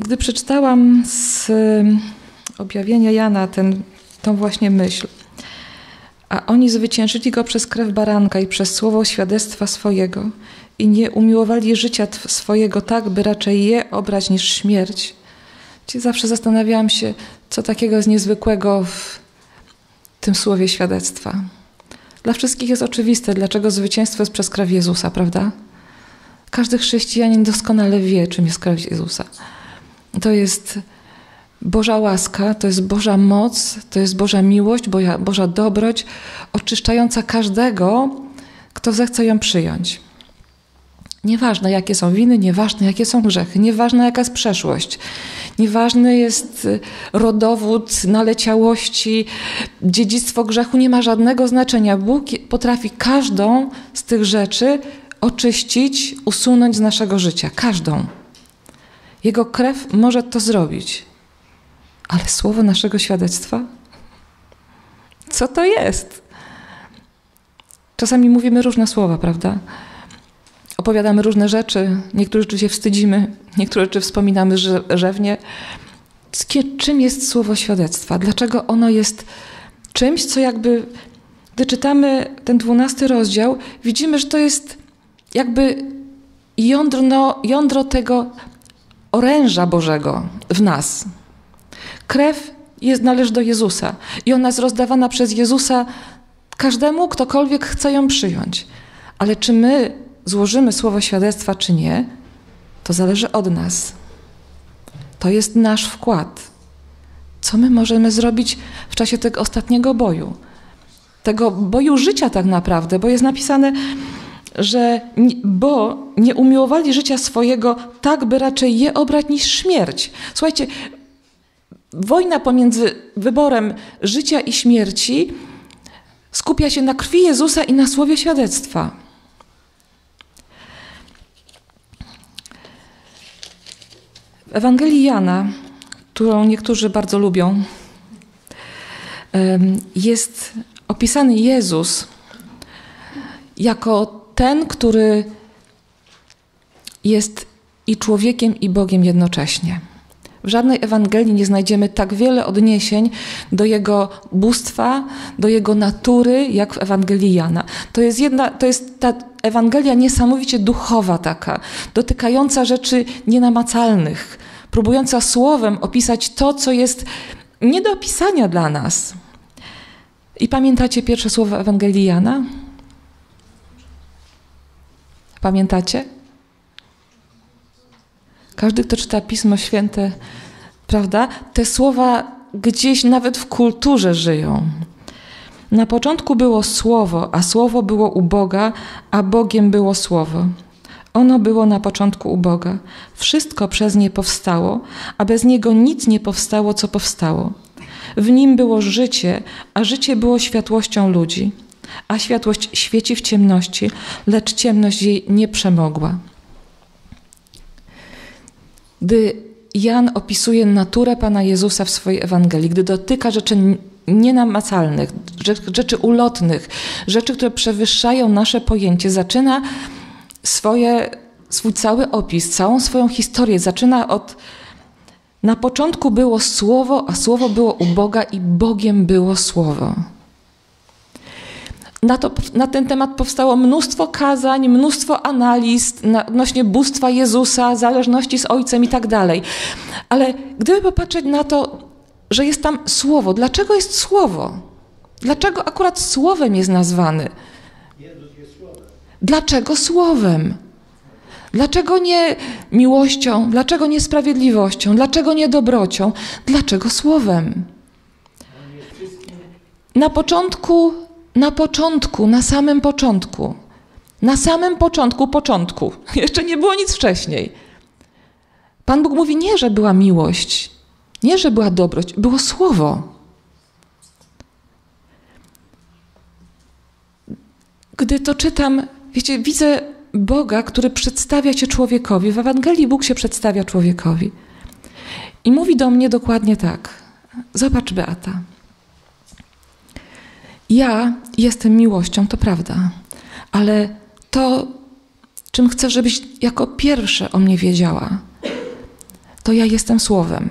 Gdy przeczytałam z objawienia Jana tą właśnie myśl, a oni zwyciężyli go przez krew baranka i przez słowo świadectwa swojego i nie umiłowali życia swojego tak, by raczej je obrać niż śmierć. Zawsze zastanawiałam się, co takiego jest niezwykłego w tym słowie świadectwa. Dla wszystkich jest oczywiste, dlaczego zwycięstwo jest przez krew Jezusa, prawda? Każdy chrześcijanin doskonale wie, czym jest krew Jezusa. To jest Boża łaska, to jest Boża moc, to jest Boża miłość, Boża dobroć, oczyszczająca każdego, kto zechce ją przyjąć. Nieważne, jakie są winy, nieważne, jakie są grzechy, nieważne, jaka jest przeszłość, nieważny jest rodowód naleciałości, dziedzictwo grzechu, nie ma żadnego znaczenia. Bóg potrafi każdą z tych rzeczy oczyścić, usunąć z naszego życia. Każdą. Jego krew może to zrobić. Ale słowo naszego świadectwa? Co to jest? Czasami mówimy różne słowa, prawda? Opowiadamy różne rzeczy, niektóre rzeczy się wstydzimy, niektóre rzeczy wspominamy rzewnie. Czym jest słowo świadectwa? Dlaczego ono jest czymś, co jakby, gdy czytamy ten 12 rozdział, widzimy, że to jest jakby jądro tego oręża Bożego w nas. Krew należy do Jezusa i ona jest rozdawana przez Jezusa każdemu, ktokolwiek chce ją przyjąć. Ale czy my złożymy słowo świadectwa, czy nie, to zależy od nas. To jest nasz wkład. Co my możemy zrobić w czasie tego ostatniego boju? Tego boju życia tak naprawdę, bo jest napisane, że bo nie umiłowali życia swojego tak, by raczej je obrać niż śmierć. Słuchajcie, wojna pomiędzy wyborem życia i śmierci skupia się na krwi Jezusa i na słowie świadectwa. W Ewangelii Jana, którą niektórzy bardzo lubią, jest opisany Jezus jako ten, który jest i człowiekiem, i Bogiem jednocześnie. W żadnej Ewangelii nie znajdziemy tak wiele odniesień do Jego bóstwa, do Jego natury, jak w Ewangelii Jana. To jest ta Ewangelia niesamowicie duchowa taka, dotykająca rzeczy nienamacalnych, próbująca słowem opisać to, co jest nie do opisania dla nas. I pamiętacie pierwsze słowa Ewangelii Jana? Pamiętacie? Każdy, kto czyta Pismo Święte, prawda? Te słowa gdzieś nawet w kulturze żyją. Na początku było Słowo, a Słowo było u Boga, a Bogiem było Słowo. Ono było na początku u Boga. Wszystko przez nie powstało, a bez niego nic nie powstało, co powstało. W nim było życie, a życie było światłością ludzi. A światłość świeci w ciemności, lecz ciemność jej nie przemogła. Gdy Jan opisuje naturę Pana Jezusa w swojej Ewangelii, gdy dotyka rzeczy nienamacalnych, rzeczy ulotnych, rzeczy, które przewyższają nasze pojęcie, zaczyna swój cały opis, całą swoją historię, zaczyna od na początku było Słowo, a Słowo było u Boga i Bogiem było Słowo. Na ten temat powstało mnóstwo kazań, mnóstwo analiz odnośnie bóstwa Jezusa, zależności z Ojcem i tak dalej. Ale gdyby popatrzeć na to, że jest tam Słowo, dlaczego jest Słowo? Dlaczego akurat Słowem jest nazwany? Jezus jest Słowem. Dlaczego Słowem? Dlaczego nie miłością? Dlaczego nie sprawiedliwością? Dlaczego nie dobrocią? Dlaczego Słowem? Na samym początku, jeszcze nie było nic wcześniej. Pan Bóg mówi nie, że była miłość, nie, że była dobroć, było Słowo. Gdy to czytam, wiecie, widzę Boga, który przedstawia się człowiekowi. W Ewangelii Bóg się przedstawia człowiekowi. I mówi do mnie dokładnie tak. Zobacz, Beata. Ja jestem miłością, to prawda, ale to, czym chcę, żebyś jako pierwsze o mnie wiedziała, to ja jestem Słowem.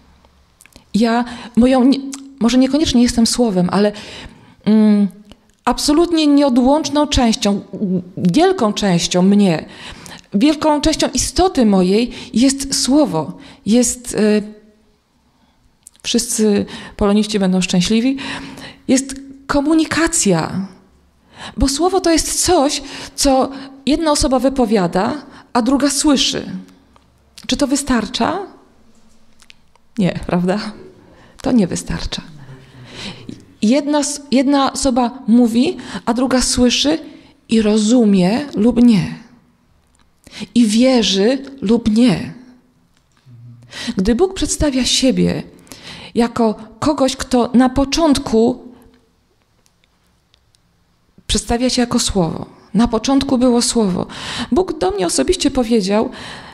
Może niekoniecznie jestem Słowem, ale absolutnie nieodłączną częścią, wielką częścią mnie, wielką częścią istoty mojej jest Słowo. Wszyscy poloniści będą szczęśliwi, jest komunikacja. Bo Słowo to jest coś, co jedna osoba wypowiada, a druga słyszy. Czy to wystarcza? Nie, prawda? To nie wystarcza. Jedna osoba mówi, a druga słyszy i rozumie lub nie. I wierzy lub nie. Gdy Bóg przedstawia siebie jako kogoś, kto na początku przedstawia się jako Słowo. Na początku było Słowo. Bóg do mnie osobiście powiedział,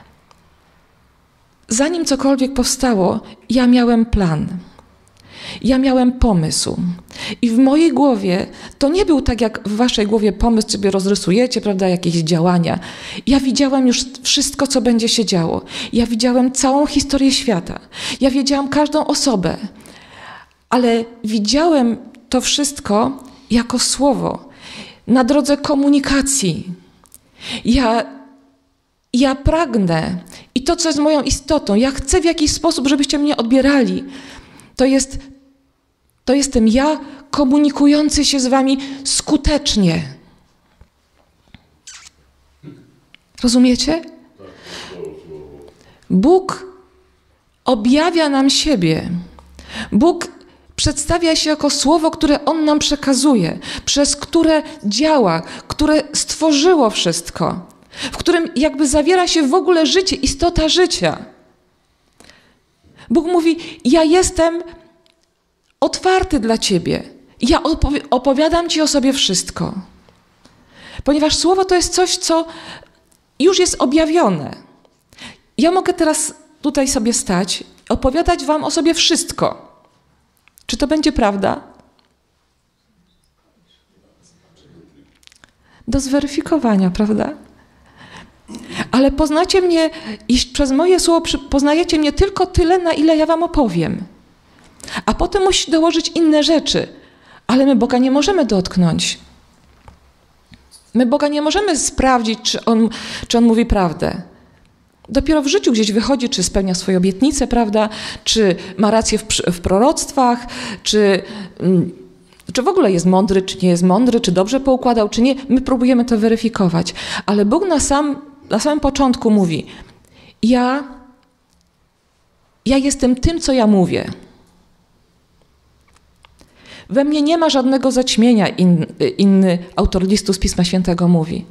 zanim cokolwiek powstało, ja miałem plan. Ja miałem pomysł. I w mojej głowie to nie był tak jak w waszej głowie pomysł, sobie rozrysujecie, prawda, jakieś działania. Ja widziałem już wszystko, co będzie się działo. Ja widziałem całą historię świata. Ja wiedziałam każdą osobę. Ale widziałem to wszystko jako Słowo. Na drodze komunikacji. Ja pragnę i to, co jest moją istotą, ja chcę w jakiś sposób, żebyście mnie odbierali. To jestem ja komunikujący się z wami skutecznie. Rozumiecie? Bóg objawia nam siebie. Bóg przedstawia się jako Słowo, które On nam przekazuje, przez które działa, które stworzyło wszystko, w którym jakby zawiera się w ogóle życie, istota życia. Bóg mówi, ja jestem otwarty dla ciebie. Ja opowiadam ci o sobie wszystko. Ponieważ Słowo to jest coś, co już jest objawione. Ja mogę teraz tutaj sobie stać, opowiadać wam o sobie wszystko. Czy to będzie prawda? Do zweryfikowania, prawda? Ale poznacie mnie i przez moje słowo poznajecie mnie tylko tyle, na ile ja wam opowiem. A potem musi dołożyć inne rzeczy. Ale my Boga nie możemy dotknąć. My Boga nie możemy sprawdzić, czy On mówi prawdę. Dopiero w życiu gdzieś wychodzi, czy spełnia swoje obietnice, prawda? Czy ma rację w proroctwach, czy w ogóle jest mądry, czy nie jest mądry, czy dobrze poukładał, czy nie. My próbujemy to weryfikować. Ale Bóg na samym początku mówi, ja jestem tym, co ja mówię. We mnie nie ma żadnego zaćmienia, inny autor listu z Pisma Świętego mówi.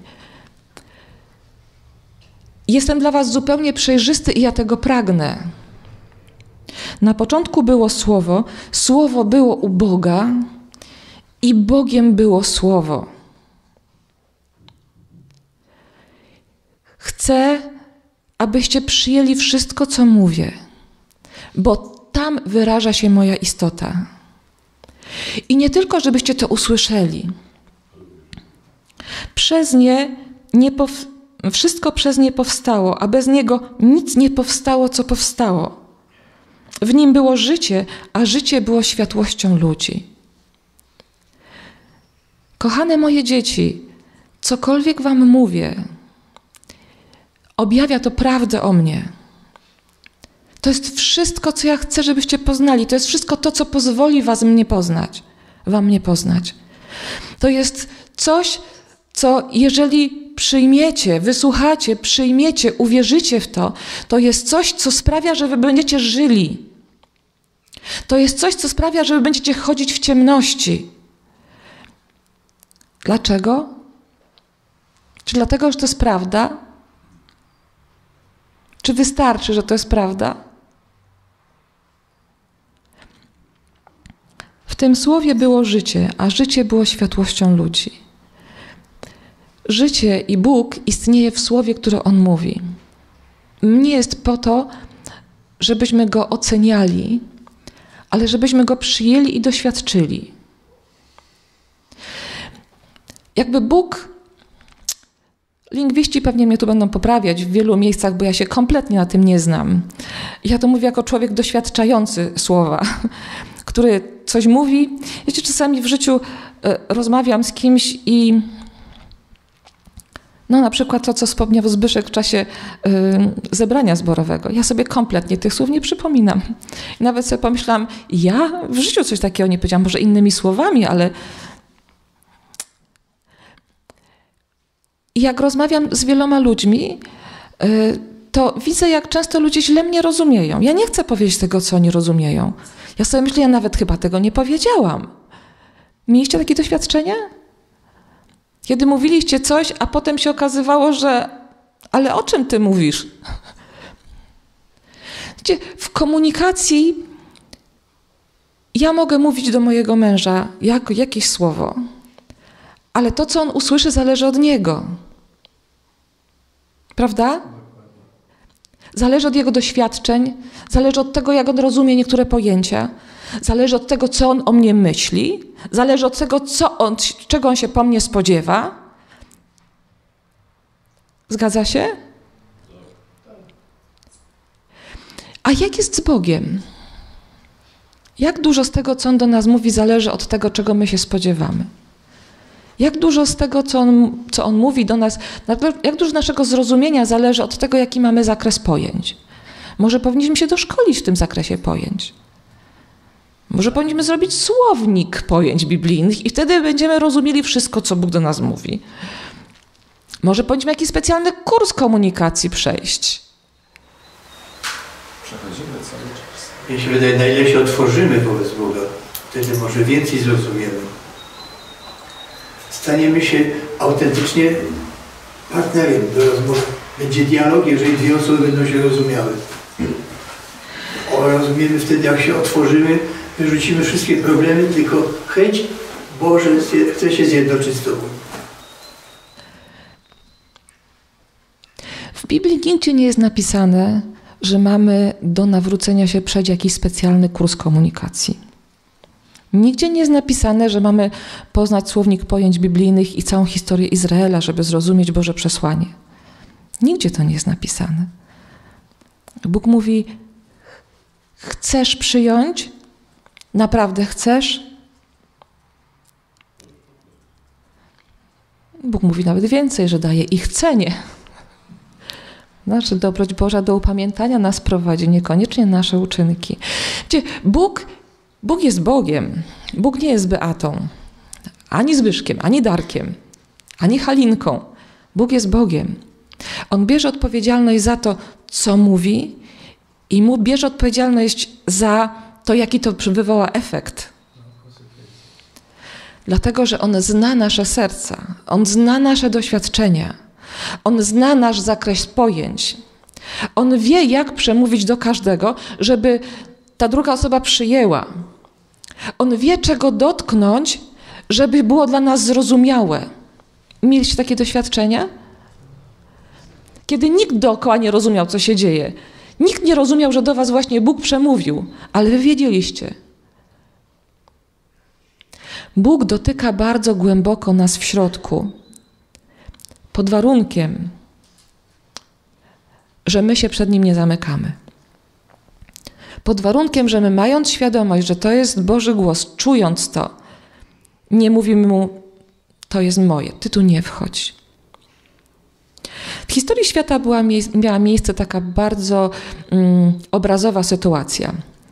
Jestem dla was zupełnie przejrzysty i ja tego pragnę. Na początku było Słowo, Słowo było u Boga i Bogiem było Słowo. Chcę, abyście przyjęli wszystko, co mówię, bo tam wyraża się moja istota. I nie tylko, żebyście to usłyszeli. Wszystko przez nie powstało, a bez niego nic nie powstało, co powstało. W nim było życie, a życie było światłością ludzi. Kochane moje dzieci, cokolwiek wam mówię, objawia to prawdę o mnie. To jest wszystko, co ja chcę, żebyście poznali. To jest wszystko to, co pozwoli wam mnie poznać. To jest coś, co jeżeli przyjmiecie, wysłuchacie, przyjmiecie, uwierzycie w to, to jest coś, co sprawia, że wy będziecie żyli. To jest coś, co sprawia, że wy będziecie chodzić w ciemności. Dlaczego? Czy dlatego, że to jest prawda? Czy wystarczy, że to jest prawda? W tym słowie było życie, a życie było światłością ludzi. Życie i Bóg istnieje w słowie, które On mówi. Nie jest po to, żebyśmy Go oceniali, ale żebyśmy Go przyjęli i doświadczyli. Jakby Bóg Lingwiści pewnie mnie tu będą poprawiać w wielu miejscach, bo ja się kompletnie na tym nie znam. Ja to mówię jako człowiek doświadczający słowa, który coś mówi. Wiecie, czasami w życiu rozmawiam z kimś i no na przykład to, co wspomniał Zbyszek w czasie zebrania zborowego. Ja sobie kompletnie tych słów nie przypominam. I nawet sobie pomyślałam, ja w życiu coś takiego nie powiedziałam, może innymi słowami, ale i jak rozmawiam z wieloma ludźmi, to widzę, jak często ludzie źle mnie rozumieją. Ja nie chcę powiedzieć tego, co oni rozumieją. Ja sobie myślę, ja nawet chyba tego nie powiedziałam. Mieliście takie doświadczenie? Kiedy mówiliście coś, a potem się okazywało, że ale o czym ty mówisz? Wiecie, w komunikacji ja mogę mówić do mojego męża jakieś słowo, ale to, co on usłyszy, zależy od niego. Prawda? Zależy od jego doświadczeń, zależy od tego, jak on rozumie niektóre pojęcia, zależy od tego, co on o mnie myśli, zależy od tego, czego on się po mnie spodziewa. Zgadza się? A jak jest z Bogiem? Jak dużo z tego, co On do nas mówi, zależy od tego, czego my się spodziewamy? Jak dużo z tego, co on mówi do nas, jak dużo naszego zrozumienia zależy od tego, jaki mamy zakres pojęć? Może powinniśmy się doszkolić w tym zakresie pojęć. Może powinniśmy zrobić słownik pojęć biblijnych i wtedy będziemy rozumieli wszystko, co Bóg do nas mówi. Może powinniśmy jakiś specjalny kurs komunikacji przejść. Przechodzimy cały czas. Mnie się wydaje, na ile się otworzymy wobec Boga, wtedy może więcej zrozumiemy. Staniemy się autentycznie partnerem do rozmowy. Będzie dialog, jeżeli dwie osoby będą się rozumiały. Rozumiemy wtedy, jak się otworzymy, wyrzucimy wszystkie problemy, tylko chęć Boże chce się zjednoczyć z Tobą. W Biblii nigdzie nie jest napisane, że mamy do nawrócenia się przejść jakiś specjalny kurs komunikacji. Nigdzie nie jest napisane, że mamy poznać słownik pojęć biblijnych i całą historię Izraela, żeby zrozumieć Boże przesłanie. Nigdzie to nie jest napisane. Bóg mówi, chcesz przyjąć? Naprawdę chcesz? Bóg mówi nawet więcej, że daje i chcenie. Znaczy, dobroć Boża do upamiętania nas prowadzi, niekoniecznie nasze uczynki. Wiecie, Bóg jest Bogiem. Bóg nie jest Beatą, ani Zbyszkiem, ani Darkiem, ani Halinką. Bóg jest Bogiem. On bierze odpowiedzialność za to, co mówi i bierze odpowiedzialność za to, jaki to wywoła efekt. Dlatego, że On zna nasze serca, On zna nasze doświadczenia, On zna nasz zakres pojęć. On wie, jak przemówić do każdego, żeby ta druga osoba przyjęła. On wie, czego dotknąć, żeby było dla nas zrozumiałe. Mieliście takie doświadczenia? Kiedy nikt dookoła nie rozumiał, co się dzieje. Nikt nie rozumiał, że do was właśnie Bóg przemówił, ale wy wiedzieliście. Bóg dotyka bardzo głęboko nas w środku. Pod warunkiem, że my się przed Nim nie zamykamy. Pod warunkiem, że my mając świadomość, że to jest Boży głos, czując to, nie mówimy Mu, to jest moje, Ty tu nie wchodź. W historii świata miała miejsce taka bardzo obrazowa sytuacja.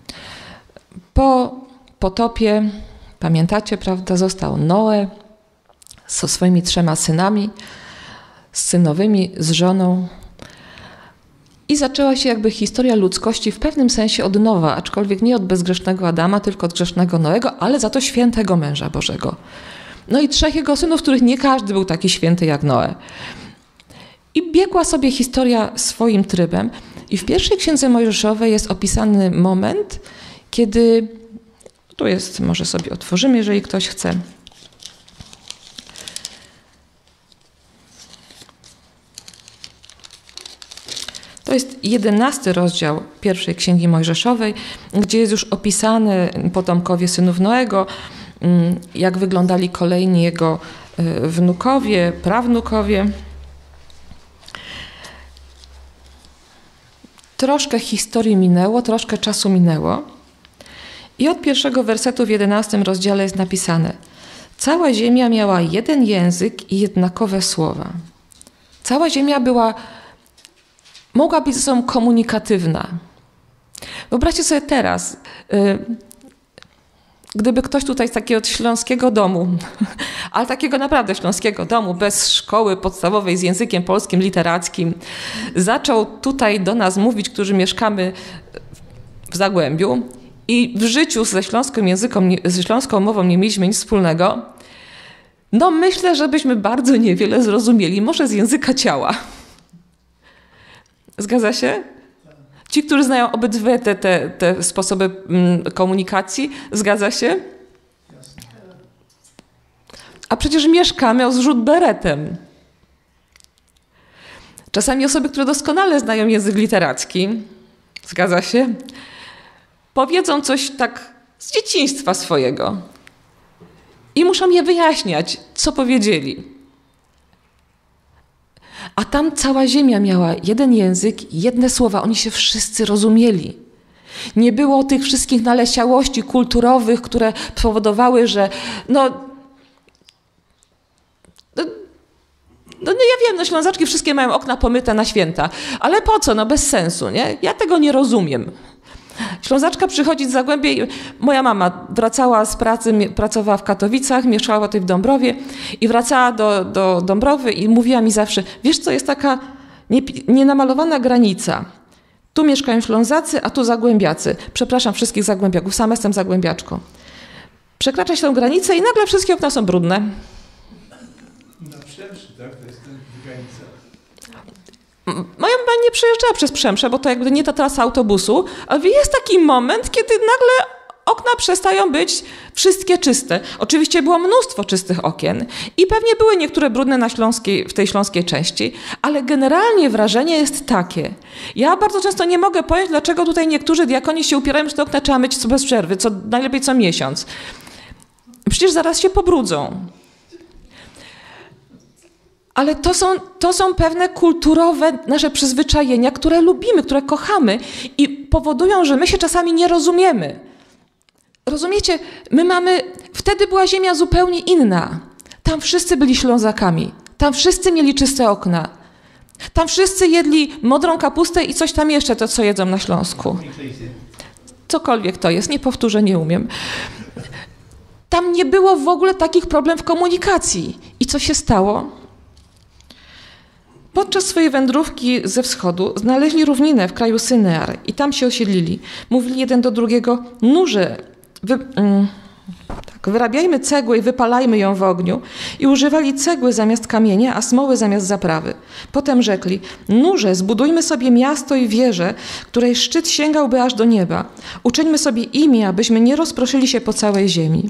Po potopie, pamiętacie, prawda, został Noe ze swoimi 3 synami, z synowymi, z żoną. I zaczęła się jakby historia ludzkości w pewnym sensie od nowa, aczkolwiek nie od bezgrzesznego Adama, tylko od grzesznego Noego, ale za to świętego męża Bożego. No i 3 jego synów, których nie każdy był taki święty jak Noe. I biegła sobie historia swoim trybem. I w pierwszej Księdze Mojżeszowej jest opisany moment, kiedy, tu jest, może sobie otworzymy, jeżeli ktoś chce. To jest 11 rozdział pierwszej Księgi Mojżeszowej, gdzie jest już opisany potomkowie synów Noego, jak wyglądali kolejni jego wnukowie, prawnukowie. troszkę historii minęło, troszkę czasu minęło. I od pierwszego wersetu w 11 rozdziale jest napisane: cała ziemia miała jeden język i jednakowe słowa. Cała ziemia mogła być ze sobą komunikatywna. Wyobraźcie sobie teraz, gdyby ktoś tutaj z takiego śląskiego domu, ale takiego naprawdę śląskiego domu, bez szkoły podstawowej z językiem polskim, literackim, zaczął tutaj do nas mówić, którzy mieszkamy w Zagłębiu i w życiu ze śląską mową nie mieliśmy nic wspólnego, no myślę, że byśmy bardzo niewiele zrozumieli, może z języka ciała. Zgadza się? Ci, którzy znają obydwie te sposoby komunikacji, zgadza się? A przecież mieszkamy z rzut beretem. Czasami osoby, które doskonale znają język literacki, zgadza się, powiedzą coś tak z dzieciństwa swojego i muszą je wyjaśniać, co powiedzieli. A tam cała ziemia miała jeden język, jedne słowa. Oni się wszyscy rozumieli. Nie było tych wszystkich naleciałości kulturowych, które powodowały, że ja wiem, Ślązaczki wszystkie mają okna pomyte na święta. Ale po co? Bez sensu, nie? Ja tego nie rozumiem. Ślązaczka przychodzi z Zagłębia i moja mama wracała z pracy, pracowała w Katowicach, mieszkała tutaj w Dąbrowie i wracała do Dąbrowy i mówiła mi zawsze: wiesz co, jest taka nienamalowana granica. Tu mieszkają Ślązacy, a tu Zagłębiacy. Przepraszam wszystkich Zagłębiaków, sama jestem Zagłębiaczką. Przekracza się tę granicę i nagle wszystkie okna są brudne. Na Przemszy, tak? To jest granica. Moja mama nie przejeżdżała przez Przemsze, bo to jakby nie ta trasa autobusu, ale jest taki moment, kiedy nagle okna przestają być wszystkie czyste. Oczywiście było mnóstwo czystych okien i pewnie były niektóre brudne w tej śląskiej części, ale generalnie wrażenie jest takie. Ja bardzo często nie mogę pojąć, dlaczego tutaj niektórzy diakoni się upierają, że te okna trzeba myć bez przerwy, najlepiej co miesiąc. Przecież zaraz się pobrudzą. Ale to są pewne kulturowe nasze przyzwyczajenia, które lubimy, które kochamy i powodują, że my się czasami nie rozumiemy. Rozumiecie? Wtedy była ziemia zupełnie inna. Tam wszyscy byli Ślązakami. Tam wszyscy mieli czyste okna. Tam wszyscy jedli modrą kapustę i coś tam jeszcze, to co jedzą na Śląsku. Cokolwiek to jest, nie powtórzę, nie umiem. Tam nie było w ogóle takich problemów w komunikacji. I co się stało? Podczas swojej wędrówki ze wschodu znaleźli równinę w kraju Synear i tam się osiedlili. Mówili jeden do drugiego: nurze, wyrabiajmy cegłę i wypalajmy ją w ogniu. I używali cegły zamiast kamienia, a smoły zamiast zaprawy. Potem rzekli: nurze, zbudujmy sobie miasto i wieżę, której szczyt sięgałby aż do nieba. Uczyńmy sobie imię, abyśmy nie rozproszyli się po całej ziemi.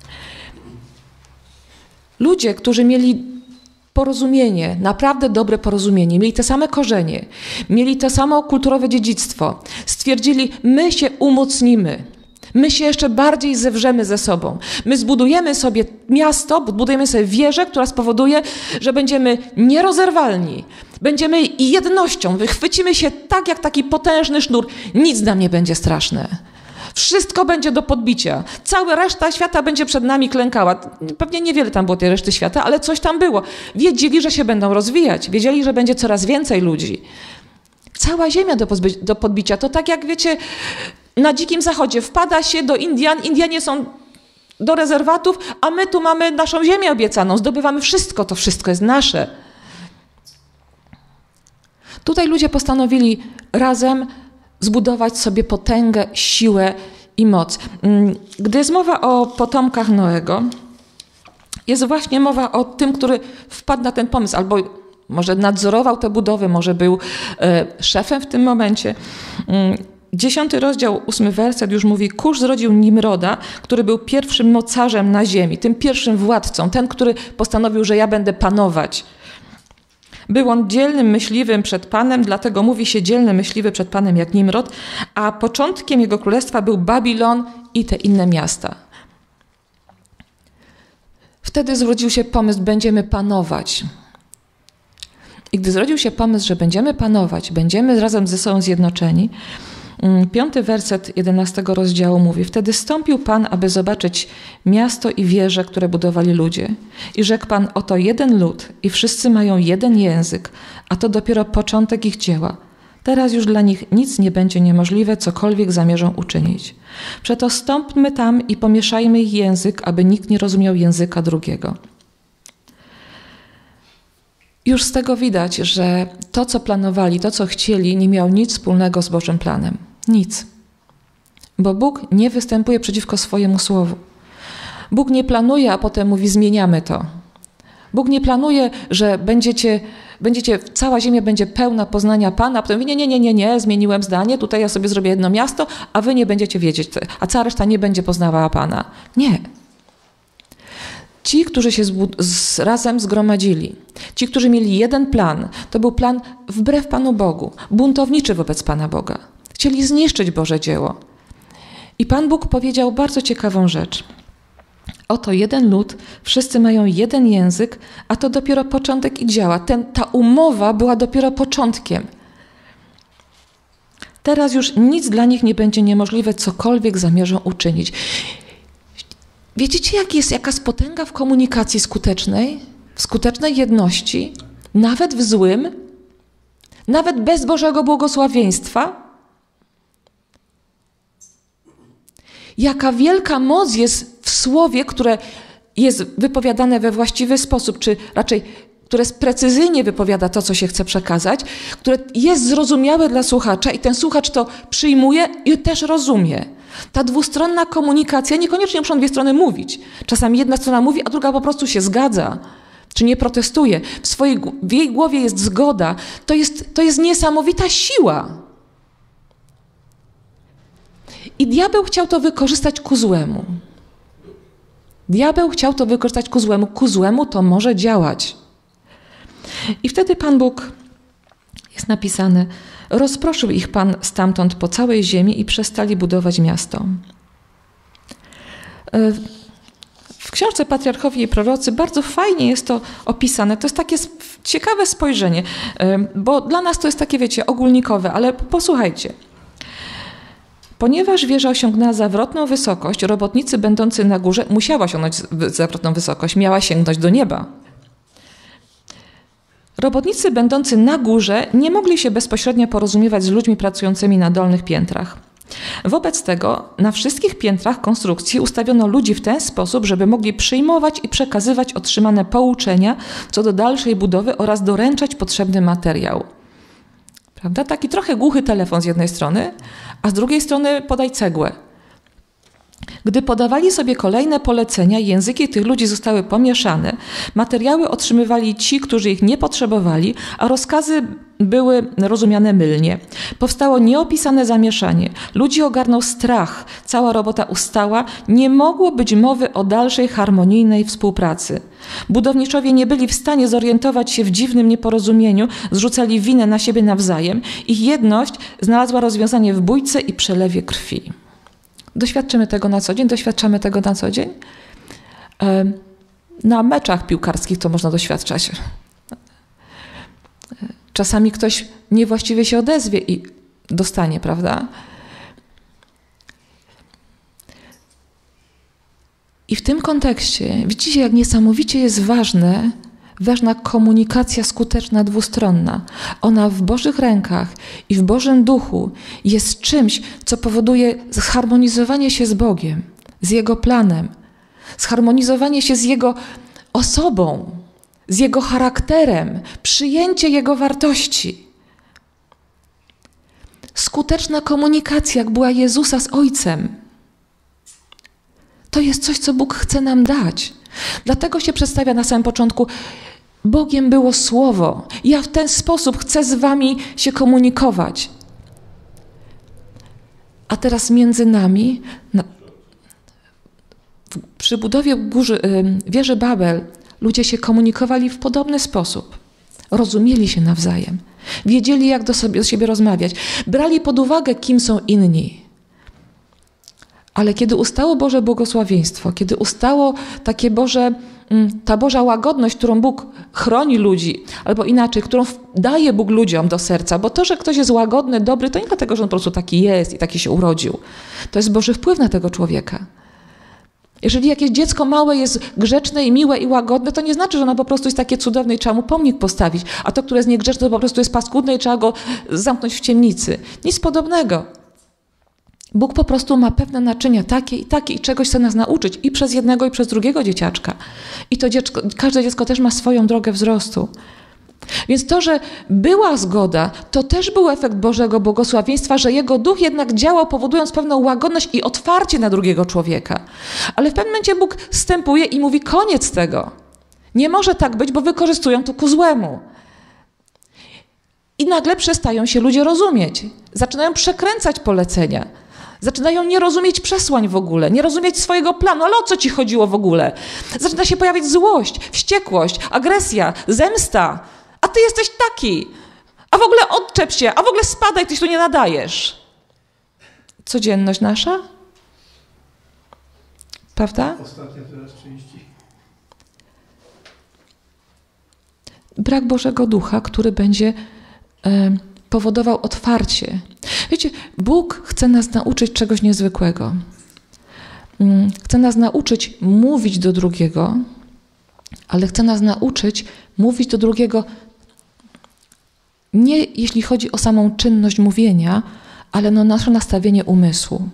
Ludzie, którzy mieli porozumienie, naprawdę dobre porozumienie, mieli te same korzenie, mieli to samo kulturowe dziedzictwo, stwierdzili: my się umocnimy, my się jeszcze bardziej zewrzemy ze sobą, my zbudujemy sobie miasto, budujemy sobie wieżę, która spowoduje, że będziemy nierozerwalni, będziemy jednością, wychwycimy się tak jak taki potężny sznur, nic nam nie będzie straszne. Wszystko będzie do podbicia. Cała reszta świata będzie przed nami klękała. Pewnie niewiele tam było tej reszty świata, ale coś tam było. Wiedzieli, że się będą rozwijać. Wiedzieli, że będzie coraz więcej ludzi. Cała ziemia do podbicia. To tak jak wiecie, na Dzikim Zachodzie wpada się do Indian. Indianie są do rezerwatów, a my tu mamy naszą ziemię obiecaną. Zdobywamy wszystko. To wszystko jest nasze. Tutaj ludzie postanowili razem zbudować sobie potęgę, siłę i moc. Gdy jest mowa o potomkach Noego, jest właśnie mowa o tym, który wpadł na ten pomysł, albo może nadzorował tę budowę, może był szefem w tym momencie. 10 rozdział, 8 werset już mówi: Kusz zrodził Nimroda, który był pierwszym mocarzem na ziemi, tym pierwszym władcą, ten, który postanowił, że ja będę panować. Był on dzielnym myśliwym przed Panem, dlatego mówi się dzielny myśliwy przed Panem jak Nimrod, a początkiem jego królestwa był Babilon i te inne miasta. Wtedy zrodził się pomysł: będziemy panować. I gdy zrodził się pomysł, że będziemy panować, będziemy razem ze sobą zjednoczeni, 5 werset 11 rozdziału mówi: Wtedy zstąpił Pan, aby zobaczyć miasto i wieże, które budowali ludzie. I rzekł Pan: oto jeden lud i wszyscy mają jeden język, a to dopiero początek ich dzieła. Teraz już dla nich nic nie będzie niemożliwe, cokolwiek zamierzą uczynić. Przeto stąpmy tam i pomieszajmy ich język, aby nikt nie rozumiał języka drugiego. Już z tego widać, że to, co planowali, to, co chcieli, nie miało nic wspólnego z Bożym planem. Nic. Bo Bóg nie występuje przeciwko swojemu słowu. Bóg nie planuje, a potem mówi: zmieniamy to. Bóg nie planuje, że cała ziemia będzie pełna poznania Pana, a potem mówi: nie, zmieniłem zdanie, tutaj ja sobie zrobię jedno miasto, a wy nie będziecie wiedzieć, a cała reszta nie będzie poznawała Pana. Nie. Ci, którzy się razem zgromadzili, ci, którzy mieli jeden plan, to był plan wbrew Panu Bogu, buntowniczy wobec Pana Boga. Chcieli zniszczyć Boże dzieło. I Pan Bóg powiedział bardzo ciekawą rzecz. Oto jeden lud, wszyscy mają jeden język, a to dopiero początek ich dzieła. Ta umowa była dopiero początkiem. Teraz już nic dla nich nie będzie niemożliwe, cokolwiek zamierzą uczynić. Wiecie, jaka jest potęga w komunikacji skutecznej, w skutecznej jedności, nawet w złym, nawet bez Bożego błogosławieństwa? Jaka wielka moc jest w słowie, które jest wypowiadane we właściwy sposób, czy raczej, które precyzyjnie wypowiada to, co się chce przekazać, które jest zrozumiałe dla słuchacza i ten słuchacz to przyjmuje i też rozumie. Ta dwustronna komunikacja, niekoniecznie muszą dwie strony mówić. Czasami jedna strona mówi, a druga po prostu się zgadza, czy nie protestuje. W jej głowie jest zgoda. To jest niesamowita siła. I diabeł chciał to wykorzystać ku złemu. Diabeł chciał to wykorzystać ku złemu. Ku złemu to może działać. I wtedy Pan Bóg, jest napisane, rozproszył ich Pan stamtąd po całej ziemi i przestali budować miasto. W książce Patriarchowie i Prorocy bardzo fajnie jest to opisane. To jest takie ciekawe spojrzenie, bo dla nas to jest takie, wiecie, ogólnikowe, ale posłuchajcie. Ponieważ wieża osiągnęła zawrotną wysokość, robotnicy będący na górze, musiała osiągnąć zawrotną wysokość, miała sięgnąć do nieba. Robotnicy będący na górze nie mogli się bezpośrednio porozumiewać z ludźmi pracującymi na dolnych piętrach. Wobec tego na wszystkich piętrach konstrukcji ustawiono ludzi w ten sposób, żeby mogli przyjmować i przekazywać otrzymane pouczenia co do dalszej budowy oraz doręczać potrzebny materiał. Prawda? Taki trochę głuchy telefon z jednej strony, a z drugiej strony podaj cegłę. Gdy podawali sobie kolejne polecenia, języki tych ludzi zostały pomieszane, materiały otrzymywali ci, którzy ich nie potrzebowali, a rozkazy były rozumiane mylnie. Powstało nieopisane zamieszanie. Ludzi ogarnął strach, cała robota ustała, nie mogło być mowy o dalszej harmonijnej współpracy. Budowniczowie nie byli w stanie zorientować się w dziwnym nieporozumieniu, zrzucali winę na siebie nawzajem. Ich jedność znalazła rozwiązanie w bójce i przelewie krwi. Doświadczamy tego na co dzień? Doświadczamy tego na co dzień? Na meczach piłkarskich to można doświadczać. Czasami ktoś niewłaściwie się odezwie i dostanie, prawda? I w tym kontekście widzicie, jak niesamowicie jest ważna komunikacja skuteczna, dwustronna. Ona w Bożych rękach i w Bożym duchu jest czymś, co powoduje zharmonizowanie się z Bogiem, z Jego planem, zharmonizowanie się z Jego osobą, z Jego charakterem, przyjęcie Jego wartości. Skuteczna komunikacja, jak była Jezusa z Ojcem. To jest coś, co Bóg chce nam dać. Dlatego się przedstawia na samym początku: Bogiem było Słowo. Ja w ten sposób chcę z wami się komunikować. A teraz między nami, przy budowie wieży Babel, ludzie się komunikowali w podobny sposób. Rozumieli się nawzajem. Wiedzieli, jak do siebie rozmawiać. Brali pod uwagę, kim są inni. Ale kiedy ustało Boże błogosławieństwo, kiedy ustało takie Boże ta Boża łagodność, którą Bóg chroni ludzi, albo inaczej, którą daje Bóg ludziom do serca, bo to, że ktoś jest łagodny, dobry, to nie dlatego, że on po prostu taki jest i taki się urodził. To jest Boży wpływ na tego człowieka. Jeżeli jakieś dziecko małe jest grzeczne i miłe i łagodne, to nie znaczy, że ono po prostu jest takie cudowne i trzeba mu pomnik postawić, a to, które jest niegrzeczne, to po prostu jest paskudne i trzeba go zamknąć w ciemnicy. Nic podobnego. Bóg po prostu ma pewne naczynia takie i czegoś chce nas nauczyć i przez jednego, i przez drugiego dzieciaczka. I to dziecko, każde dziecko też ma swoją drogę wzrostu. Więc to, że była zgoda, to też był efekt Bożego błogosławieństwa, że Jego Duch jednak działał, powodując pewną łagodność i otwarcie na drugiego człowieka. Ale w pewnym momencie Bóg wstępuje i mówi, koniec tego. Nie może tak być, bo wykorzystują to ku złemu. I nagle przestają się ludzie rozumieć. Zaczynają przekręcać polecenia. Zaczynają nie rozumieć przesłań w ogóle, nie rozumieć swojego planu. Ale o co ci chodziło w ogóle? Zaczyna się pojawiać złość, wściekłość, agresja, zemsta. A ty jesteś taki. A w ogóle odczep się, a w ogóle spadaj, ty się tu nie nadajesz. Codzienność nasza? Prawda? Ostatnio coraz częściej. Brak Bożego Ducha, który będzie powodował otwarcie. Wiecie, Bóg chce nas nauczyć czegoś niezwykłego. Chce nas nauczyć mówić do drugiego, ale chce nas nauczyć mówić do drugiego nie jeśli chodzi o samą czynność mówienia, ale no nasze nastawienie umysłu.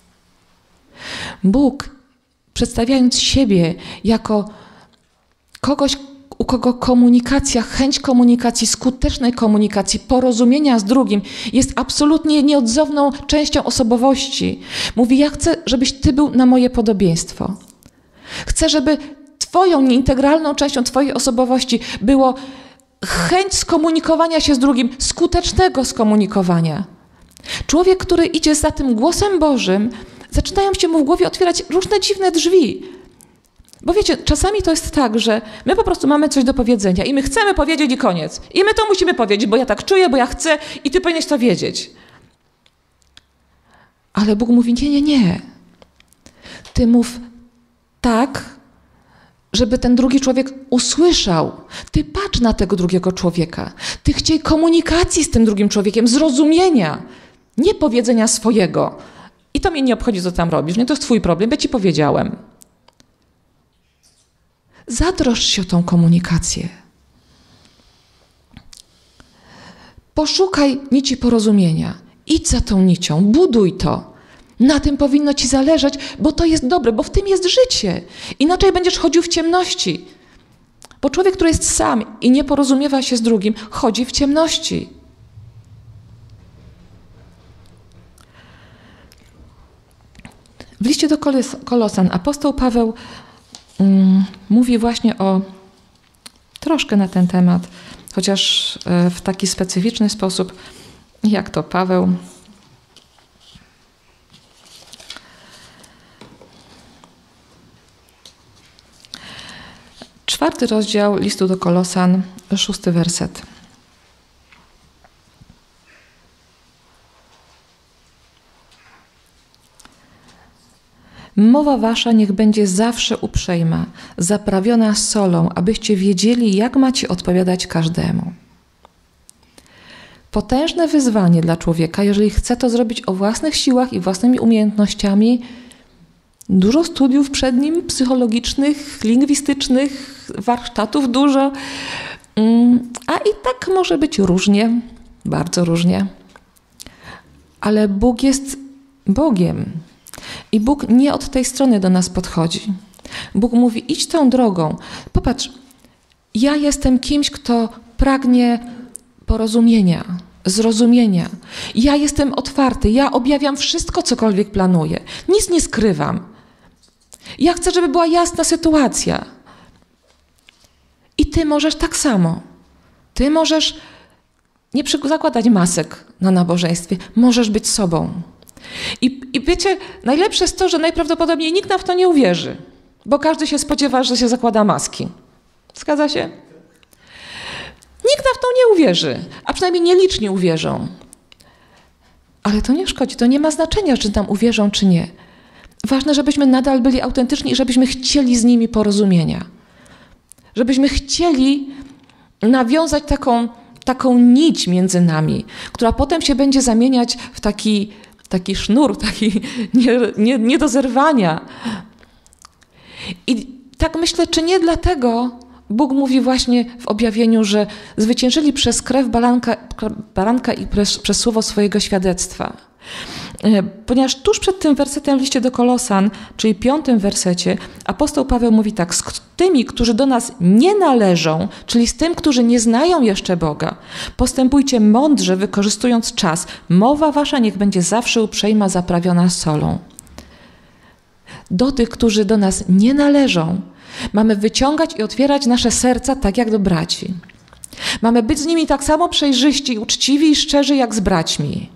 Bóg, przedstawiając siebie jako kogoś, u kogo komunikacja, chęć komunikacji, skutecznej komunikacji, porozumienia z drugim jest absolutnie nieodzowną częścią osobowości. Mówi, ja chcę, żebyś ty był na moje podobieństwo. Chcę, żeby twoją nieintegralną częścią twojej osobowości było chęć skomunikowania się z drugim, skutecznego skomunikowania. Człowiek, który idzie za tym głosem Bożym, zaczynają się mu w głowie otwierać różne dziwne drzwi. Bo wiecie, czasami to jest tak, że my po prostu mamy coś do powiedzenia i my chcemy powiedzieć i koniec. I my to musimy powiedzieć, bo ja tak czuję, bo ja chcę i ty powinieneś to wiedzieć. Ale Bóg mówi, nie. Ty mów tak, żeby ten drugi człowiek usłyszał. Ty patrz na tego drugiego człowieka. Ty chciej komunikacji z tym drugim człowiekiem, zrozumienia, nie powiedzenia swojego. I to mnie nie obchodzi, co tam robisz. Nie, to jest twój problem, ja ci powiedziałem. Zatroszcz się o tą komunikację. Poszukaj nici porozumienia. Idź za tą nicią, buduj to. Na tym powinno ci zależeć, bo to jest dobre, bo w tym jest życie. Inaczej będziesz chodził w ciemności. Bo człowiek, który jest sam i nie porozumiewa się z drugim, chodzi w ciemności. W liście do Kolosan apostoł Paweł mówi właśnie troszkę na ten temat, chociaż w taki specyficzny sposób, jak to Paweł. Czwarty rozdział listu do Kolosan, 6 werset. Mowa wasza niech będzie zawsze uprzejma, zaprawiona solą, abyście wiedzieli, jak macie odpowiadać każdemu. Potężne wyzwanie dla człowieka, jeżeli chce to zrobić o własnych siłach i własnymi umiejętnościami. Dużo studiów przed nim, psychologicznych, lingwistycznych, warsztatów dużo. A i tak może być różnie, bardzo różnie. Ale Bóg jest Bogiem. I Bóg nie od tej strony do nas podchodzi. Bóg mówi, idź tą drogą. Popatrz, ja jestem kimś, kto pragnie porozumienia, zrozumienia. Ja jestem otwarty, ja objawiam wszystko, cokolwiek planuję. Nic nie skrywam. Ja chcę, żeby była jasna sytuacja. I ty możesz tak samo. Ty możesz nie zakładać masek na nabożeństwie. Możesz być sobą. I wiecie, najlepsze jest to, że najprawdopodobniej nikt nam w to nie uwierzy, bo każdy się spodziewa, że się zakłada maski. Zgadza się? Nikt nam w to nie uwierzy, a przynajmniej nieliczni uwierzą. Ale to nie szkodzi, to nie ma znaczenia, czy nam uwierzą, czy nie. Ważne, żebyśmy nadal byli autentyczni i żebyśmy chcieli z nimi porozumienia. żebyśmy chcieli nawiązać taką nić między nami, która potem się będzie zamieniać w taki sznur, taki nie do zerwania. I tak myślę, czy nie dlatego Bóg mówi właśnie w objawieniu, że zwyciężyli przez krew baranka i przez słowo swojego świadectwa. Ponieważ tuż przed tym wersetem w liście do Kolosan, czyli 5. wersecie, apostoł Paweł mówi tak: z tymi, którzy do nas nie należą, czyli z tym, którzy nie znają jeszcze Boga, postępujcie mądrze, wykorzystując czas. Mowa wasza niech będzie zawsze uprzejma, zaprawiona solą. Do tych, którzy do nas nie należą, mamy wyciągać i otwierać nasze serca tak jak do braci. Mamy być z nimi tak samo przejrzyści, uczciwi i szczerzy jak z braćmi.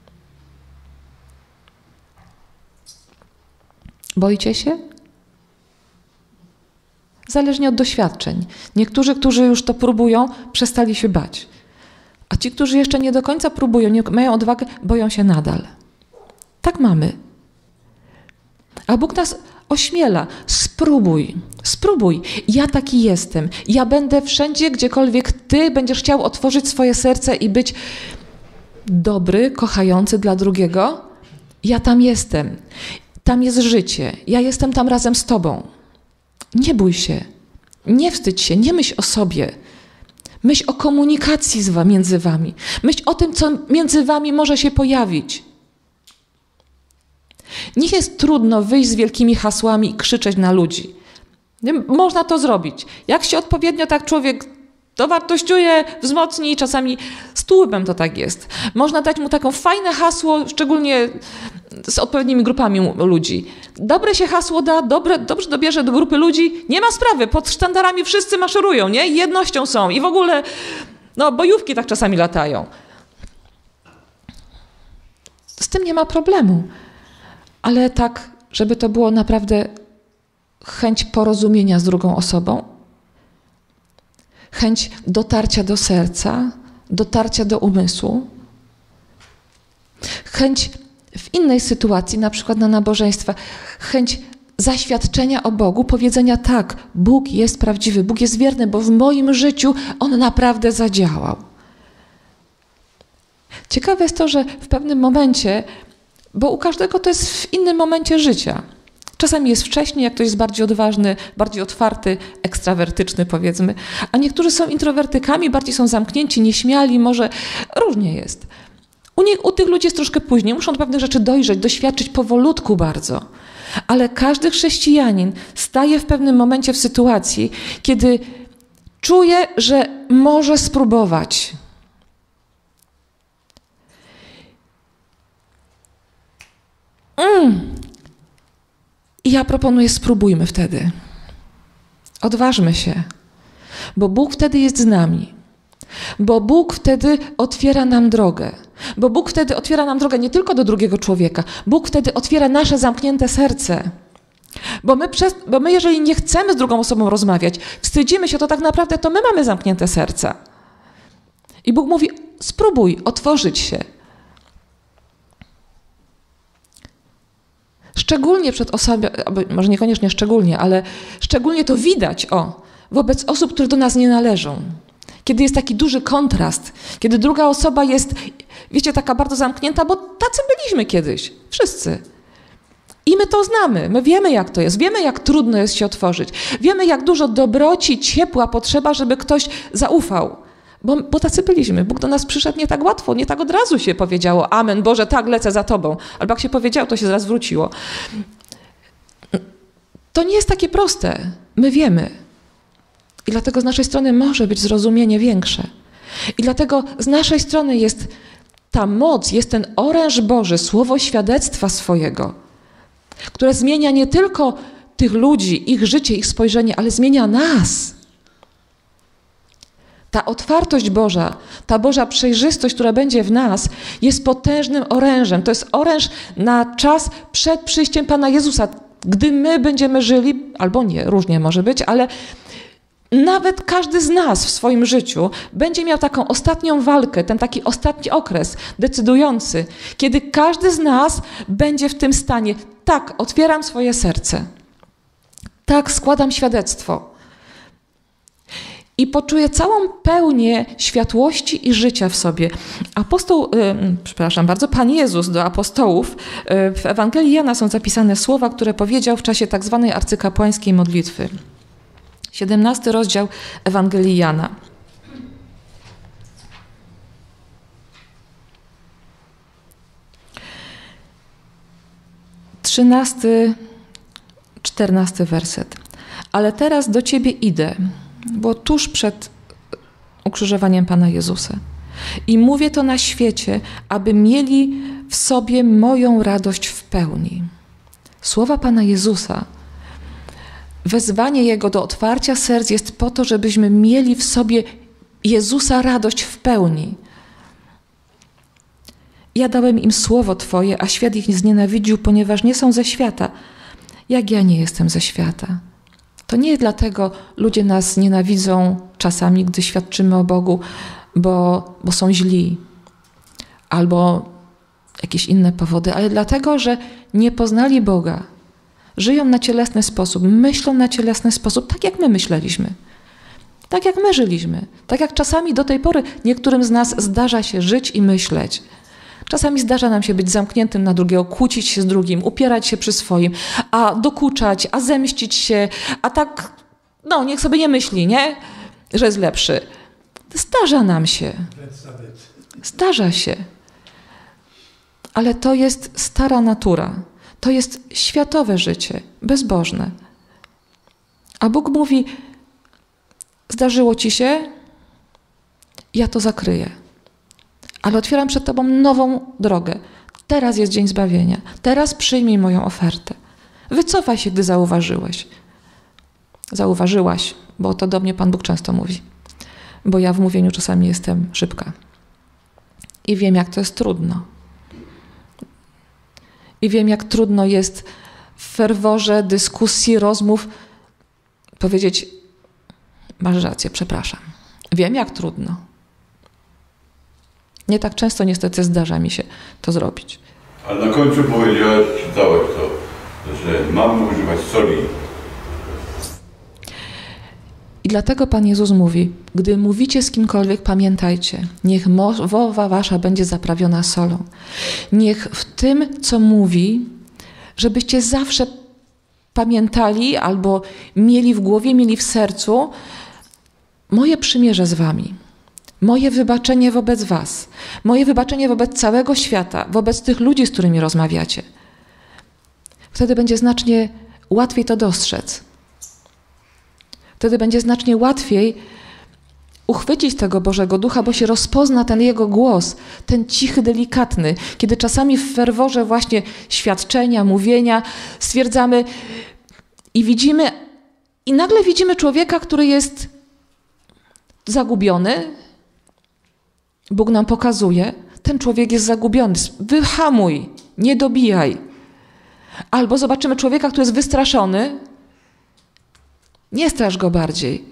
Boicie się? Zależnie od doświadczeń. Niektórzy, którzy już to próbują, przestali się bać. A ci, którzy jeszcze nie do końca próbują, nie mają odwagę, boją się nadal. Tak mamy. A Bóg nas ośmiela. Spróbuj. Ja taki jestem. Ja będę wszędzie, gdziekolwiek Ty będziesz chciał otworzyć swoje serce i być dobry, kochający dla drugiego. Ja tam jestem. Tam jest życie. Ja jestem tam razem z Tobą. Nie bój się. Nie wstydź się. Nie myśl o sobie. Myśl o komunikacji między wami. Myśl o tym, co między wami może się pojawić. Nie jest trudno wyjść z wielkimi hasłami i krzyczeć na ludzi. Można to zrobić. Jak się odpowiednio tak człowiek dowartościuje, wzmocni, czasami z tłumem to tak jest. Można dać mu takie fajne hasło, szczególnie z odpowiednimi grupami ludzi. Dobre się hasło da, dobrze dobierze do grupy ludzi, nie ma sprawy, pod sztandarami wszyscy maszerują, nie? I jednością są i w ogóle, bojówki tak czasami latają. Z tym nie ma problemu. Ale tak, żeby to było naprawdę chęć porozumienia z drugą osobą, chęć dotarcia do serca, dotarcia do umysłu, chęć w innej sytuacji, na przykład na nabożeństwa, chęć zaświadczenia o Bogu, powiedzenia tak, Bóg jest prawdziwy, Bóg jest wierny, bo w moim życiu On naprawdę zadziałał. Ciekawe jest to, że w pewnym momencie, bo u każdego to jest w innym momencie życia. Czasami jest wcześniej, jak ktoś jest bardziej odważny, bardziej otwarty, ekstrawertyczny powiedzmy, a niektórzy są introwertykami, bardziej są zamknięci, nieśmiali, może różnie jest. U tych ludzi jest troszkę później, muszą do pewnych rzeczy dojrzeć, doświadczyć powolutku bardzo. Ale każdy chrześcijanin staje w pewnym momencie w sytuacji, kiedy czuje, że może spróbować. I ja proponuję, spróbujmy wtedy. Odważmy się, bo Bóg wtedy jest z nami. Bo Bóg wtedy otwiera nam drogę. Bo Bóg wtedy otwiera nam drogę nie tylko do drugiego człowieka. Bóg wtedy otwiera nasze zamknięte serce. Bo my, jeżeli nie chcemy z drugą osobą rozmawiać, wstydzimy się, to tak naprawdę to my mamy zamknięte serca. I Bóg mówi, spróbuj otworzyć się. Szczególnie przed osobami, może niekoniecznie szczególnie, ale szczególnie to widać wobec osób, które do nas nie należą. Kiedy jest taki duży kontrast, kiedy druga osoba jest, wiecie, taka bardzo zamknięta, bo tacy byliśmy kiedyś, wszyscy. I my to znamy, my wiemy jak to jest, wiemy jak trudno jest się otworzyć, wiemy jak dużo dobroci, ciepła potrzeba, żeby ktoś zaufał. Bo tacy byliśmy. Bóg do nas przyszedł nie tak łatwo, nie tak od razu się powiedziało amen, Boże, tak, lecę za Tobą. Albo jak się powiedziało, to się zaraz wróciło. To nie jest takie proste. My wiemy. I dlatego z naszej strony może być zrozumienie większe. I dlatego z naszej strony jest ta moc, jest ten oręż Boży, słowo świadectwa swojego, które zmienia nie tylko tych ludzi, ich życie, ich spojrzenie, ale zmienia nas. Ta otwartość Boża, ta Boża przejrzystość, która będzie w nas, jest potężnym orężem. To jest oręż na czas przed przyjściem Pana Jezusa. Gdy my będziemy żyli, albo nie, różnie może być, ale nawet każdy z nas w swoim życiu będzie miał taką ostatnią walkę, ten taki ostatni okres decydujący, kiedy każdy z nas będzie w tym stanie. Tak, otwieram swoje serce. Tak, składam świadectwo. i poczuje całą pełnię światłości i życia w sobie. Pan Jezus do apostołów, w Ewangelii Jana są zapisane słowa, które powiedział w czasie tak zwanej arcykapłańskiej modlitwy. 17 rozdział Ewangelii Jana. 13, 14 werset. Ale teraz do Ciebie idę, bo tuż przed ukrzyżowaniem Pana Jezusa. I mówię to na świecie, aby mieli w sobie moją radość w pełni. Słowa Pana Jezusa, wezwanie Jego do otwarcia serc jest po to, żebyśmy mieli w sobie Jezusa radość w pełni. Ja dałem im słowo Twoje, a świat ich znienawidził, ponieważ nie są ze świata, jak ja nie jestem ze świata. To nie dlatego ludzie nas nienawidzą czasami, gdy świadczymy o Bogu, bo są źli albo jakieś inne powody, ale dlatego, że nie poznali Boga. Żyją na cielesny sposób, myślą na cielesny sposób, tak jak my myśleliśmy. Tak jak my żyliśmy. Tak jak czasami do tej pory niektórym z nas zdarza się żyć i myśleć. Czasami zdarza nam się być zamkniętym na drugiego, kłócić się z drugim, upierać się przy swoim, a dokuczać, a zemścić się, a tak, niech sobie nie myśli, nie? Że jest lepszy. Zdarza nam się. Zdarza się. Ale to jest stara natura. To jest światowe życie, bezbożne. A Bóg mówi, zdarzyło ci się, ja to zakryję. Ale otwieram przed Tobą nową drogę. Teraz jest dzień zbawienia. Teraz przyjmij moją ofertę. Wycofaj się, gdy zauważyłeś. Zauważyłaś, bo to do mnie Pan Bóg często mówi. Bo ja w mówieniu czasami jestem szybka. I wiem, jak to jest trudno. I wiem, jak trudno jest w ferworze dyskusji, rozmów powiedzieć, masz rację, przepraszam. Wiem, jak trudno. Nie tak często niestety zdarza mi się to zrobić. A na końcu powiedziałeś, czytałeś to, że mamy używać soli. I dlatego Pan Jezus mówi, gdy mówicie z kimkolwiek, pamiętajcie, niech mowa wasza będzie zaprawiona solą. Niech w tym, co mówi, żebyście zawsze pamiętali albo mieli w głowie, mieli w sercu moje przymierze z wami. Moje wybaczenie wobec was. Moje wybaczenie wobec całego świata, wobec tych ludzi, z którymi rozmawiacie. Wtedy będzie znacznie łatwiej to dostrzec. Wtedy będzie znacznie łatwiej uchwycić tego Bożego Ducha, bo się rozpozna ten Jego głos, ten cichy, delikatny, kiedy czasami w ferworze właśnie świadczenia, mówienia stwierdzamy i nagle widzimy człowieka, który jest zagubiony. Bóg nam pokazuje, ten człowiek jest zagubiony, wyhamuj, nie dobijaj. Albo zobaczymy człowieka, który jest wystraszony, nie strasz go bardziej.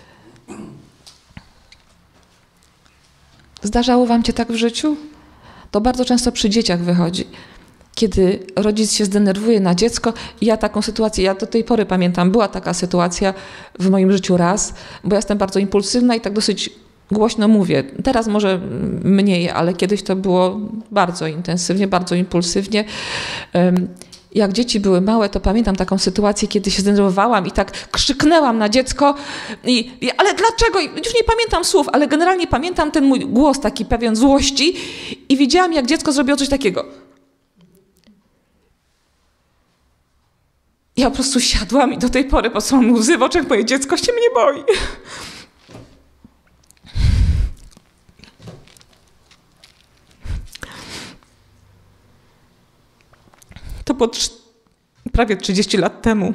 Zdarzało wam się tak w życiu? To bardzo często przy dzieciach wychodzi. Kiedy rodzic się zdenerwuje na dziecko, ja taką sytuację, ja do tej pory pamiętam, była taka sytuacja w moim życiu raz, bo ja jestem bardzo impulsywna i tak dosyć głośno mówię. Teraz może mniej, ale kiedyś to było bardzo intensywnie, bardzo impulsywnie. Jak dzieci były małe, to pamiętam taką sytuację, kiedy się zdenerwowałam i tak krzyknęłam na dziecko. Ale dlaczego? Już nie pamiętam słów, ale generalnie pamiętam ten mój głos taki pełen złości i widziałam, jak dziecko zrobiło coś takiego. Ja po prostu siadłam i do tej pory po są łzy w oczach, moje dziecko się mnie boi. To było prawie 30 lat temu.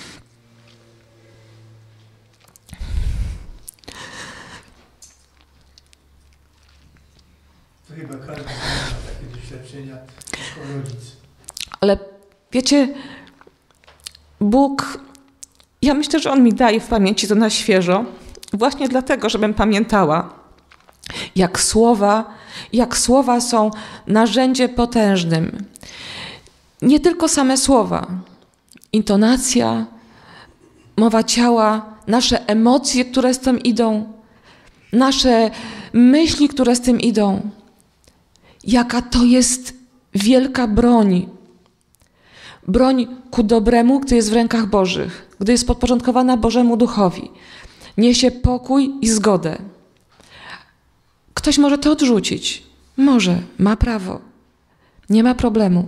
To chyba każdy ma takie doświadczenia jako rodzic. Ale wiecie, Bóg, ja myślę, że On mi daje w pamięci to na świeżo, właśnie dlatego, żebym pamiętała, jak słowa są narzędziem potężnym. Nie tylko same słowa, intonacja, mowa ciała, nasze emocje, które z tym idą, nasze myśli, które z tym idą. Jaka to jest wielka broń. Broń ku dobremu, gdy jest w rękach Bożych, gdy jest podporządkowana Bożemu Duchowi. Niesie pokój i zgodę. Ktoś może to odrzucić. Może, ma prawo. Nie ma problemu.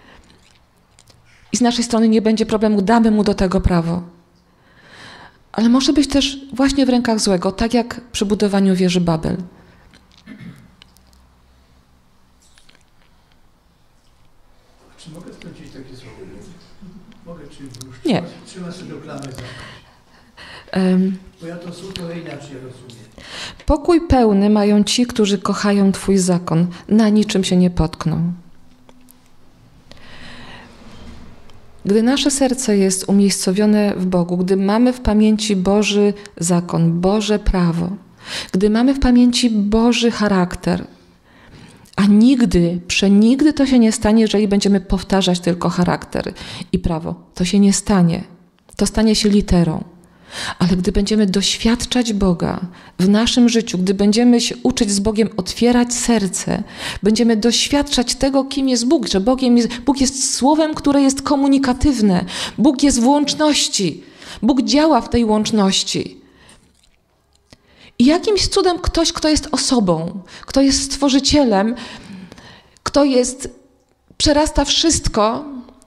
I z naszej strony nie będzie problemu, damy mu do tego prawo. Ale może być też właśnie w rękach złego, tak jak przy budowaniu wieży Babel. Czy mogę skończyć takie słowo? Mogę, czy Nie. Trzymam sobie do klamek. Bo ja to słowo inaczej rozumiem. Pokój pełny mają ci, którzy kochają Twój zakon. Na niczym się nie potkną. Gdy nasze serce jest umiejscowione w Bogu, gdy mamy w pamięci Boży zakon, Boże prawo, gdy mamy w pamięci Boży charakter, a nigdy, przenigdy to się nie stanie, jeżeli będziemy powtarzać tylko charakter i prawo. To się nie stanie. To stanie się literą. Ale gdy będziemy doświadczać Boga w naszym życiu, gdy będziemy się uczyć z Bogiem otwierać serce, będziemy doświadczać tego, kim jest Bóg, że Bóg jest słowem, które jest komunikatywne. Bóg jest w łączności. Bóg działa w tej łączności. I jakimś cudem ktoś, kto jest osobą, kto jest stworzycielem, kto przerasta wszystko,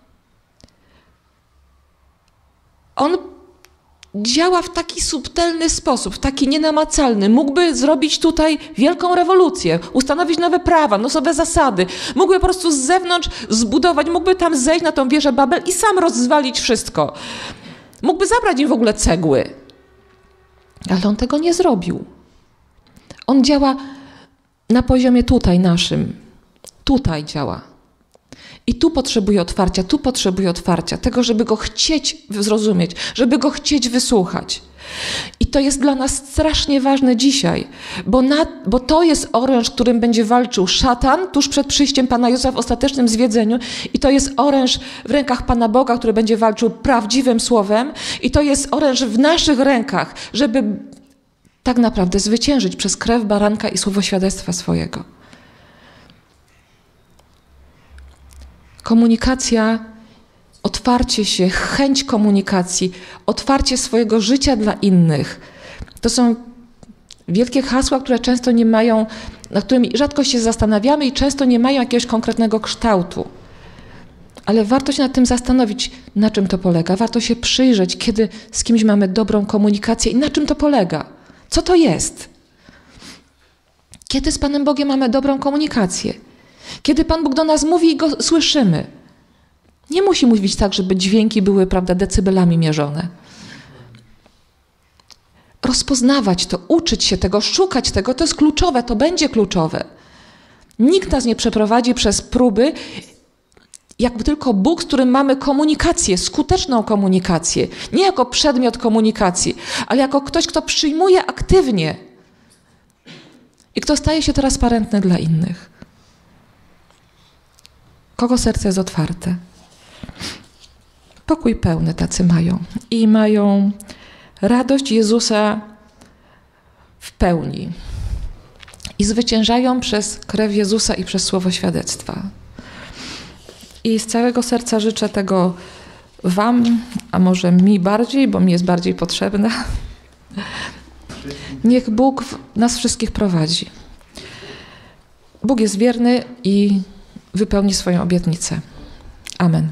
on działa w taki subtelny sposób, w taki nienamacalny. Mógłby zrobić tutaj wielką rewolucję, ustanowić nowe prawa, nowe zasady. Mógłby po prostu z zewnątrz zbudować, mógłby tam zejść na tą wieżę Babel i sam rozwalić wszystko. Mógłby zabrać im w ogóle cegły. Ale on tego nie zrobił. On działa na poziomie tutaj naszym. Tutaj działa. I tu potrzebuje otwarcia, tego, żeby go chcieć zrozumieć, żeby go chcieć wysłuchać. I to jest dla nas strasznie ważne dzisiaj, bo to jest oręż, którym będzie walczył szatan tuż przed przyjściem Pana Jezusa w ostatecznym zwiedzeniu. I to jest oręż w rękach Pana Boga, który będzie walczył prawdziwym słowem. I to jest oręż w naszych rękach, żeby tak naprawdę zwyciężyć przez krew baranka i słowo świadectwa swojego. Komunikacja, otwarcie się, chęć komunikacji, otwarcie swojego życia dla innych. To są wielkie hasła, które często nie mają, nad którymi rzadko się zastanawiamy i często nie mają jakiegoś konkretnego kształtu. Ale warto się nad tym zastanowić, na czym to polega. Warto się przyjrzeć, kiedy z kimś mamy dobrą komunikację i na czym to polega. Co to jest? Kiedy z Panem Bogiem mamy dobrą komunikację? Kiedy Pan Bóg do nas mówi i Go słyszymy. Nie musi mówić tak, żeby dźwięki były, prawda, decybelami mierzone. Rozpoznawać to, uczyć się tego, szukać tego, to jest kluczowe, to będzie kluczowe. Nikt nas nie przeprowadzi przez próby, jak tylko Bóg, z którym mamy komunikację, skuteczną komunikację. Nie jako przedmiot komunikacji, ale jako ktoś, kto przyjmuje aktywnie i kto staje się transparentny dla innych. Kogo serce jest otwarte? Pokój pełny tacy mają. I mają radość Jezusa w pełni. I zwyciężają przez krew Jezusa i przez słowo świadectwa. I z całego serca życzę tego wam, a może mi bardziej, bo mi jest bardziej potrzebna. Niech Bóg nas wszystkich prowadzi. Bóg jest wierny i wypełni swoją obietnicę. Amen.